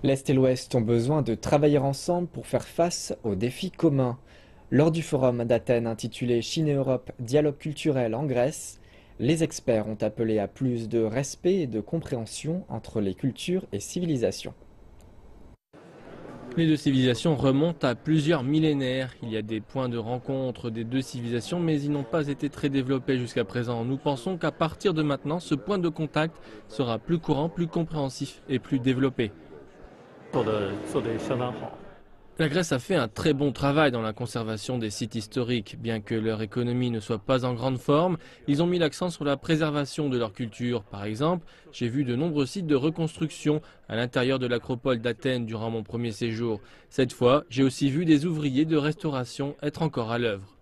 L'Est et l'Ouest ont besoin de travailler ensemble pour faire face aux défis communs. Lors du forum d'Athènes intitulé Chine et Europe, dialogue culturel en Grèce, les experts ont appelé à plus de respect et de compréhension entre les cultures et civilisations. Les deux civilisations remontent à plusieurs millénaires. Il y a des points de rencontre des deux civilisations, mais ils n'ont pas été très développés jusqu'à présent. Nous pensons qu'à partir de maintenant, ce point de contact sera plus courant, plus compréhensif et plus développé. 做得相当好。 La Grèce a fait un très bon travail dans la conservation des sites historiques. Bien que leur économie ne soit pas en grande forme, ils ont mis l'accent sur la préservation de leur culture. Par exemple, j'ai vu de nombreux sites de reconstruction à l'intérieur de l'acropole d'Athènes durant mon premier séjour. Cette fois, j'ai aussi vu des ouvriers de restauration être encore à l'œuvre.